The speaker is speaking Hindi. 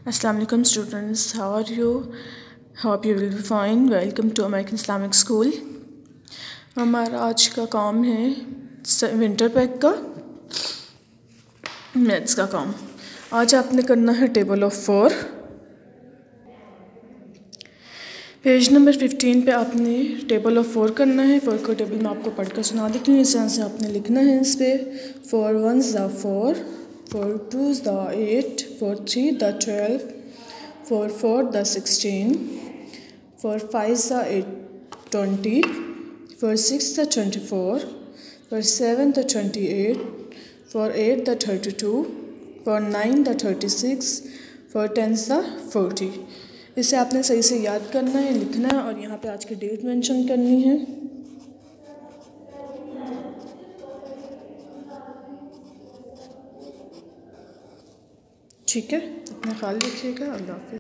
Assalamu alaikum students, how are you? Hope you will be fine. Welcome to American Islamic School. हमारा आज का काम है विंटर पैक का मैथ्स का काम। आज आपने करना है टेबल ऑफ 4। पेज नंबर 15 पे आपने टेबल ऑफ 4 करना है। 4 का टेबल मैं आपको पढ़कर सुना देती हूँ। इस तरह से आपने लिखना है इस पर 4 1s the 4, 4 2s the 8, 4 3 the 12, 4 4 the 16, 4 5 the 20, 4 6 the 24, 4 7 the 28, 4 8 the 32, 4 9 the 36, 4 10 the 40। इसे आपने सही से याद करना है, लिखना है और यहाँ पे आज की डेट मेंशन करनी है। ठीक है, अपना ख्याल रखिएगा। अल्लाह हाफ़िज़।